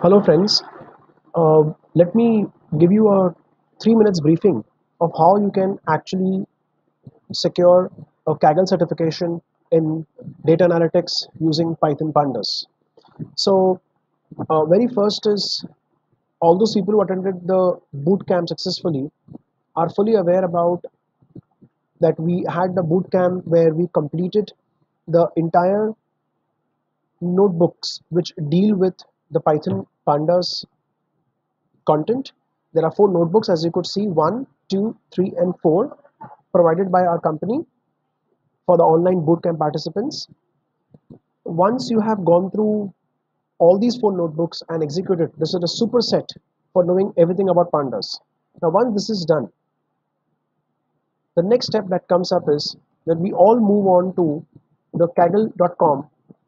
Hello friends, let me give you a 3 minutes briefing of how you can actually secure a Kaggle certification in data analytics using Python Pandas. So very first is all those people who attended the boot camp successfully are fully aware about that we had the boot camp where we completed the entire notebooks which deal with the Python Pandas content. There are 4 notebooks, as you could see, 1, 2, 3, and 4, provided by our company for the online bootcamp participants. Once you have gone through all these 4 notebooks and executed, this is a superset for knowing everything about pandas. Now, once this is done, the next step that comes up is that we all move on to the kaggle.com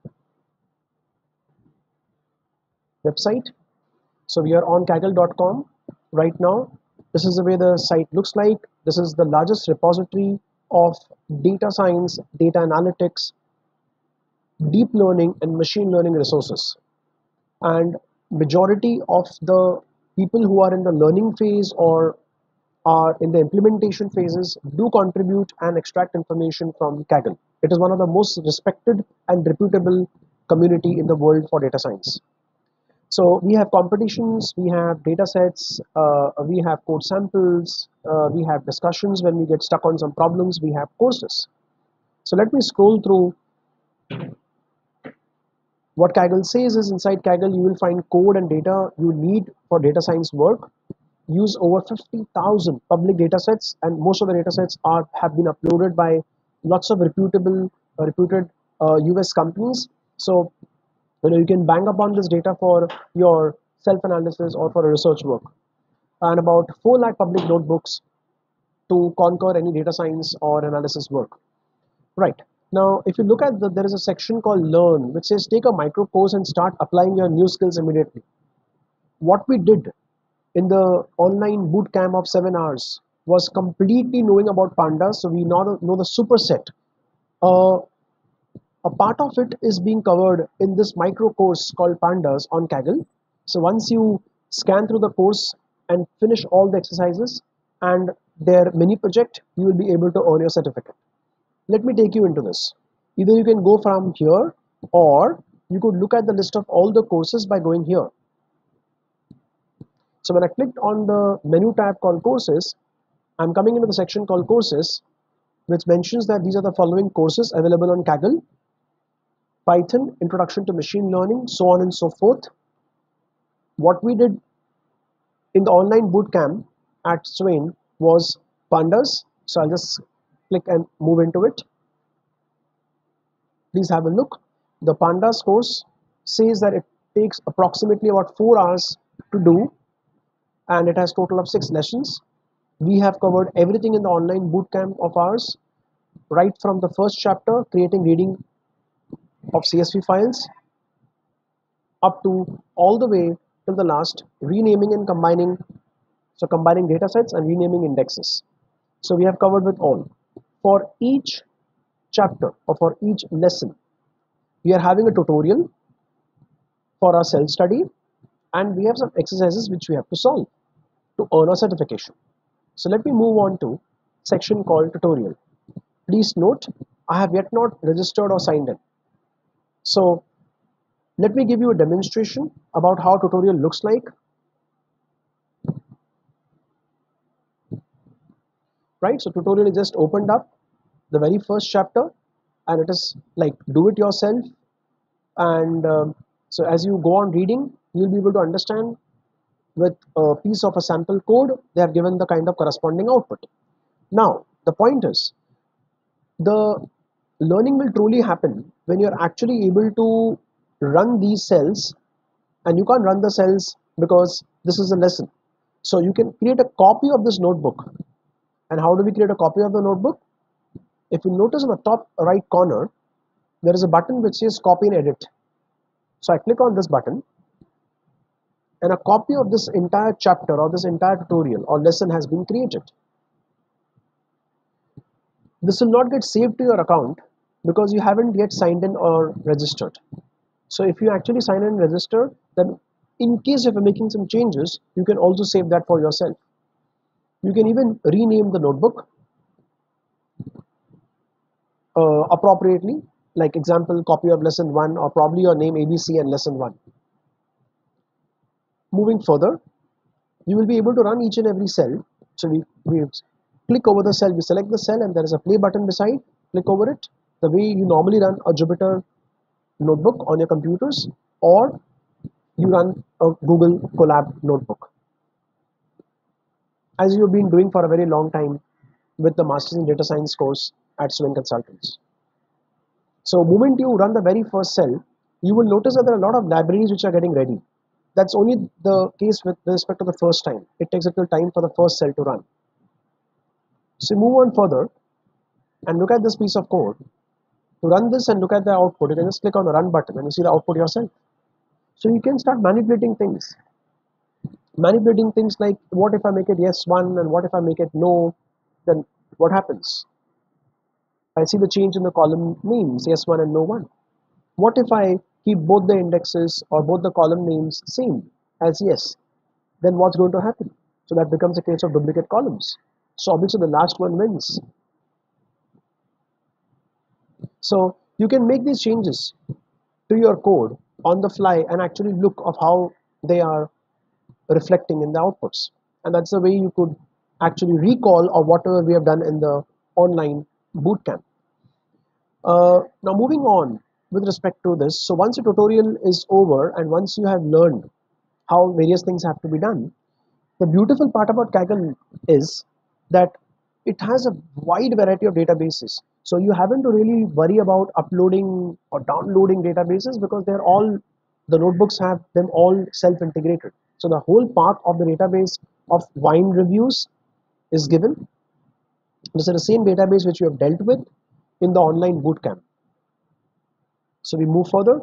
website. So we are on kaggle.com right now. This is the way the site looks like. This is the largest repository of data science, data analytics, deep learning and machine learning resources. And majority of the people who are in the learning phase or are in the implementation phases do contribute and extract information from Kaggle. It is one of the most respected and reputable community in the world for data science. So we have competitions, we have data sets, we have code samples, we have discussions when we get stuck on some problems, we have courses. So let me scroll through. What Kaggle says is inside Kaggle you will find code and data you need for data science work. Use over 50,000 public data sets, and most of the data sets have been uploaded by lots of reputed US companies. So you can bang upon this data for your self-analysis or for a research work. And about 4 lakh public notebooks to conquer any data science or analysis work. Right. Now, if you look at there is a section called Learn, which says take a micro course and start applying your new skills immediately. What we did in the online boot camp of 7 hours was completely knowing about pandas. So we now know the superset. Uh, a part of it is being covered in this micro course called Pandas on Kaggle. So once you scan through the course and finish all the exercises and their mini project, you will be able to earn your certificate. Let me take you into this. Either you can go from here, or you could look at the list of all the courses by going here. So when I clicked on the menu tab called courses, I'm coming into the section called courses, which mentions that these are the following courses available on Kaggle: Python, Introduction to Machine Learning, so on and so forth. What we did in the online bootcamp at Swain was pandas. So I'll just click and move into it. Please have a look. The pandas course says that it takes approximately about 4 hours to do, and it has total of 6 lessons. We have covered everything in the online bootcamp of ours, right from the first chapter, creating reading of CSV files, up to all the way till the last, renaming and combining. So combining data sets and renaming indexes. So we have covered with all. For each chapter or for each lesson, we are having a tutorial for our self-study, and we have some exercises which we have to solve to earn a certification. So let me move on to section called tutorial. Please note, I have yet not registered or signed in. So let me give you a demonstration about how tutorial looks like. Right, so tutorial is just opened up, the very first chapter, and it is like do it yourself. And so as you go on reading, you'll be able to understand with a piece of a sample code, they have given the kind of corresponding output. Now, the point is, the learning will truly happen when you're actually able to run these cells, and you can't run the cells because this is a lesson. So you can create a copy of this notebook. And how do we create a copy of the notebook? If you notice in the top right corner, there is a button which says copy and edit. So I click on this button, and a copy of this entire chapter or this entire tutorial or lesson has been created. This will not get saved to your account because you haven't yet signed in or registered. So if you actually sign in and register, then In case if you're making some changes, you can also save that for yourself. You can even rename the notebook appropriately, like example copy of lesson 1, or probably your name ABC and lesson 1. Moving further, you will be able to run each and every cell. So we click over the cell, we select the cell, and there is a play button beside. Click over it the way you normally run a Jupyter notebook on your computers, or you run a Google Colab notebook, as you've been doing for a very long time with the Masters in Data Science course at Swing Consultants. So moment you run the very first cell, you will notice that there are a lot of libraries which are getting ready. That's only the case with respect to the first time. It takes a little time for the first cell to run. So move on further and look at this piece of code. To run this and look at the output, you can just click on the run button and you see the output yourself. So you can start manipulating things. Manipulating things like, what if I make it yes 1 and what if I make it no, then what happens? I see the change in the column names, yes 1 and no 1. What if I keep both the indexes or both the column names same as yes? Then what's going to happen? So that becomes a case of duplicate columns. So obviously the last one wins. So you can make these changes to your code on the fly and actually look of how they are reflecting in the outputs. And that's the way you could actually recall or whatever we have done in the online bootcamp. Now moving on with respect to this, so once the tutorial is over and once you have learned how various things have to be done, the beautiful part about Kaggle is that it has a wide variety of databases. So you haven't to really worry about uploading or downloading databases, because they're all, the notebooks have them all self-integrated. So the whole path of the database of wine reviews is given. This is the same database which we have dealt with in the online bootcamp. So we move further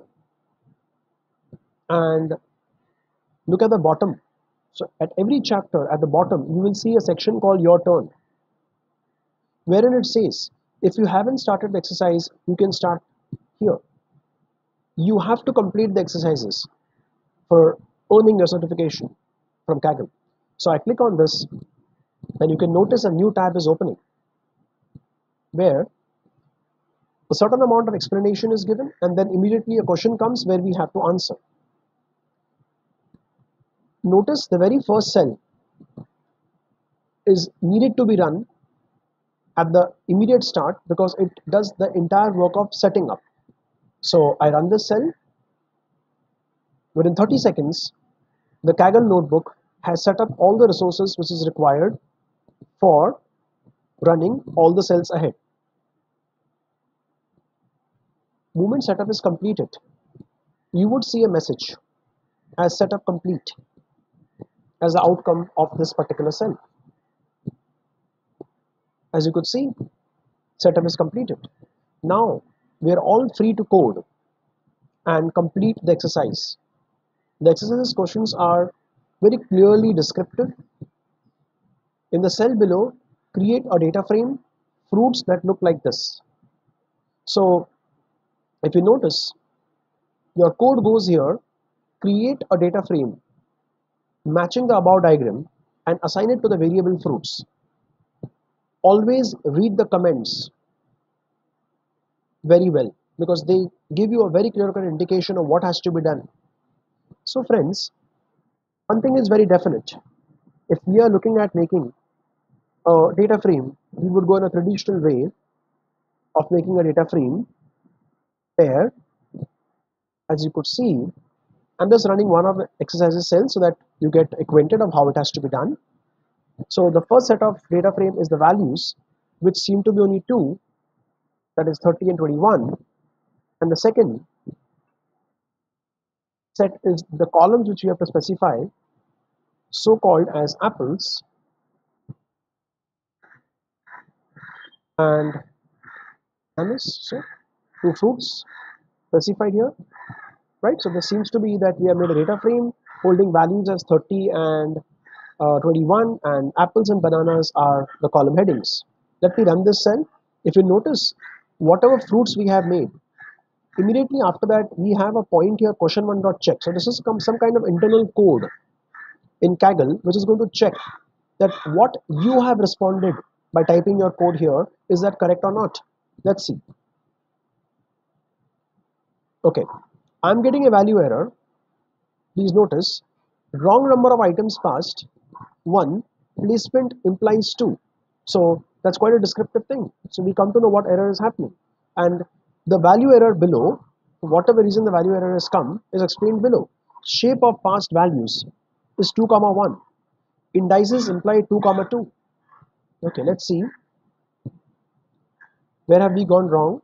and look at the bottom. So at every chapter at the bottom, you will see a section called Your Turn, wherein it says, if you haven't started the exercise, you can start here. You have to complete the exercises for earning your certification from Kaggle. So I click on this, and you can notice a new tab is opening, where a certain amount of explanation is given, and then immediately a question comes where we have to answer. Notice the very first cell is needed to be run at the immediate start, because it does the entire work of setting up. So I run this cell. Within 30 seconds, the Kaggle notebook has set up all the resources which is required for running all the cells ahead. Moment setup is completed, you would see a message as setup complete as the outcome of this particular cell. As you could see, setup is completed. Now we are all free to code and complete the exercise. The exercise questions are very clearly descriptive. In the cell below, create a data frame, fruits that look like this. So if you notice, your code goes here, create a data frame matching the above diagram and assign it to the variable fruits. Always read the comments very well, because they give you a very clear-cut indication of what has to be done. So friends, one thing is very definite. If we are looking at making a data frame, we would go in a traditional way of making a data frame where, as you could see, I'm just running one of the exercises cells so that you get acquainted of how it has to be done. So the first set of data frame is the values, which seem to be only two, that is 30 and 21. And the second set is the columns which you have to specify, so called as apples and bananas. So two fruits specified here, right? So this seems to be that we have made a data frame holding values as 30 and 21, and apples and bananas are the column headings. Let me run this cell. If you notice, whatever fruits we have made, immediately after that, we have a point here, question1.check. So this is some kind of internal code in Kaggle, which is going to check that what you have responded by typing your code here, is that correct or not? Let's see. Okay, I'm getting a value error. Please notice, wrong number of items passed, 1, placement implies 2. So that's quite a descriptive thing. So we come to know what error is happening. And the value error below, for whatever reason the value error has come, is explained below. Shape of past values is 2 comma 1. Indices imply 2 comma 2. Okay, let's see. Where have we gone wrong?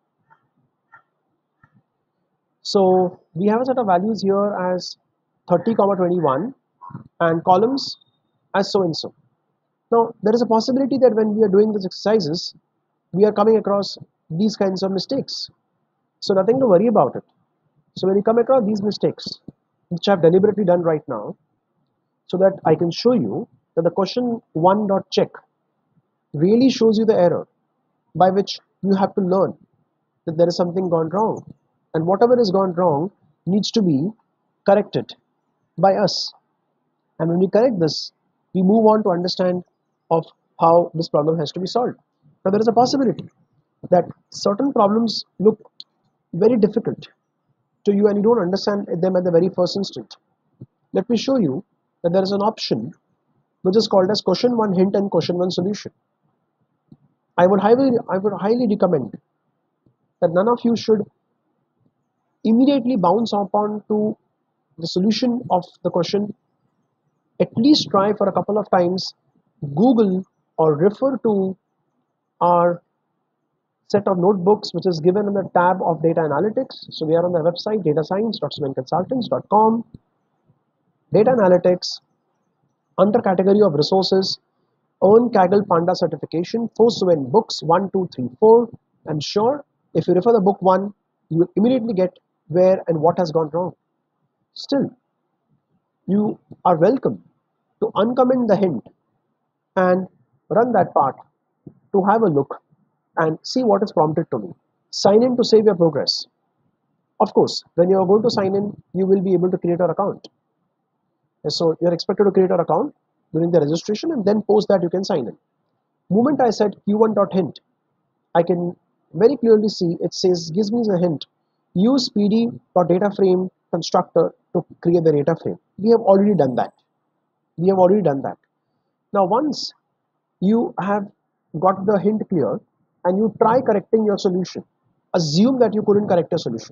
So we have a set of values here as 30 comma 21 and columns as so and so. Now there is a possibility that when we are doing these exercises, we are coming across these kinds of mistakes. So nothing to worry about it. So when you come across these mistakes, which I've deliberately done right now, so that I can show you that the question1.check really shows you the error by which you have to learn that there is something gone wrong, and whatever is gone wrong needs to be corrected by us. And when we correct this, we move on to understand of how this problem has to be solved. Now there is a possibility that certain problems look very difficult to you and you don't understand them at the very first instant. Let me show you that there is an option which is called as question 1 hint and question 1 solution. I would highly recommend that none of you should immediately bounce upon to the solution of the question. At least try for a couple of times, Google or refer to our set of notebooks which is given in the tab of data analytics. So we are on the website datascience.swenconsultants.com. Data analytics, under category of resources, earn Kaggle Panda certification for Swen books 1, 2, 3, 4. I'm sure if you refer the book 1, you will immediately get where and what has gone wrong. Still, you are welcome to uncomment the hint and run that part to have a look and see what is prompted to me. Sign in to save your progress. Of course, when you are going to sign in, you will be able to create your account. So you're expected to create your account during the registration and then post that you can sign in. Moment I said q1.hint, I can very clearly see it says gives me the hint. Use pd.dataframe constructor to create the data frame. We have already done that. Now once you have got the hint clear and you try correcting your solution, assume that you couldn't correct a solution.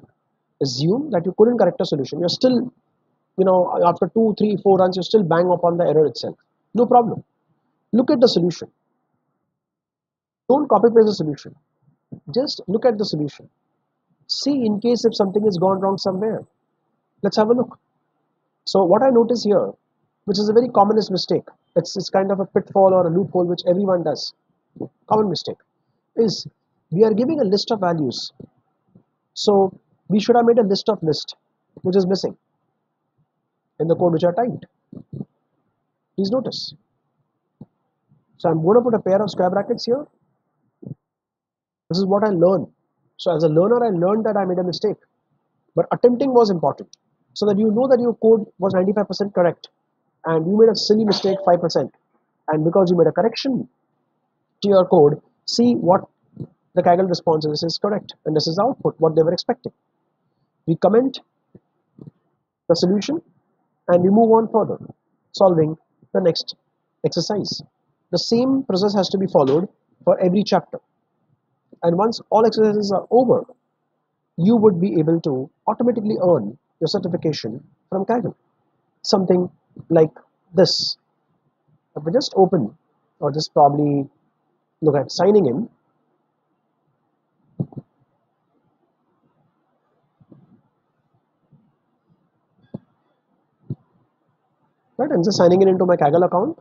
You're still, after 2, 3, 4 runs, you still bang upon the error itself. No problem. Look at the solution. Don't copy paste the solution. Just look at the solution. See in case if something has gone wrong somewhere. Let's have a look. So what I notice here, which is a very commonest mistake, it's kind of a pitfall or a loophole which everyone does. Common mistake is we are giving a list of values. So we should have made a list of list, which is missing in the code which I typed. Please notice. So I'm going to put a pair of square brackets here. This is what I learned. So as a learner, I learned that I made a mistake. But attempting was important, so that you know that your code was 95% correct and you made a silly mistake 5%. And because you made a correction to your code, see what the Kaggle response is. This is correct and this is the output, what they were expecting. We comment the solution and we move on further, solving the next exercise. The same process has to be followed for every chapter. And once all exercises are over, you would be able to automatically earn your certification from Kaggle. Something like this. If we just open or just probably look at signing in, right? I'm just signing in into my Kaggle account.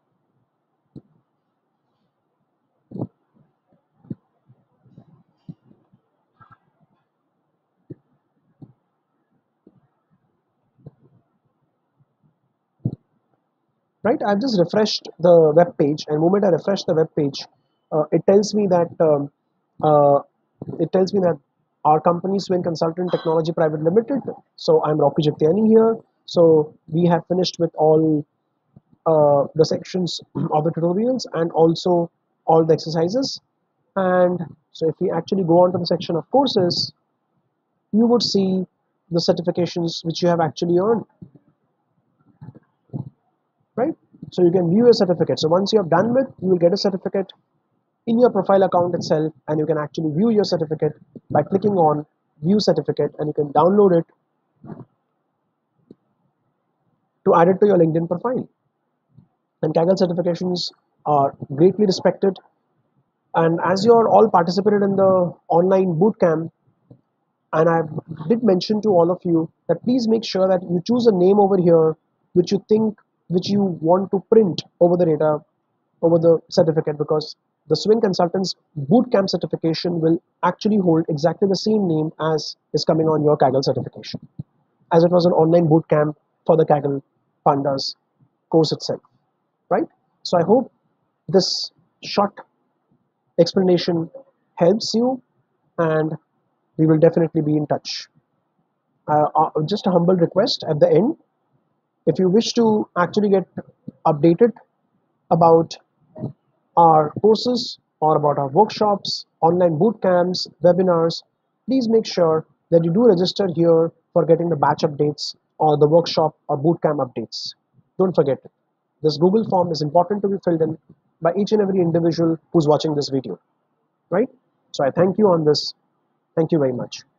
Right, I've just refreshed the web page, and the moment I refresh the web page, it tells me that our company Swing Consultant Technology Private Limited. So I'm Rocky Jagtiani here. So we have finished with all the sections of the tutorials and also all the exercises. And so if we actually go on to the section of courses, you would see the certifications which you have actually earned, right? So you can view a certificate. So once you have done with, you will get a certificate in your profile account itself, and you can actually view your certificate by clicking on view certificate, and you can download it to add it to your LinkedIn profile. And Kaggle certifications are greatly respected. And as you are all participated in the online bootcamp, and I did mention to all of you that please make sure that you choose a name over here which you think, which you want to print over the data, over the certificate, because the Swing Consultants Bootcamp certification will actually hold exactly the same name as is coming on your Kaggle certification, as it was an online bootcamp for the Kaggle Pandas course itself, right? So I hope this short explanation helps you, and we will definitely be in touch. Just a humble request at the end, if you wish to actually get updated about our courses or about our workshops, online boot camps, webinars, please make sure that you do register here for getting the batch updates or the workshop or bootcamp updates. Don't forget it. This Google form is important to be filled in by each and every individual who's watching this video, right? So I thank you on this. Thank you very much.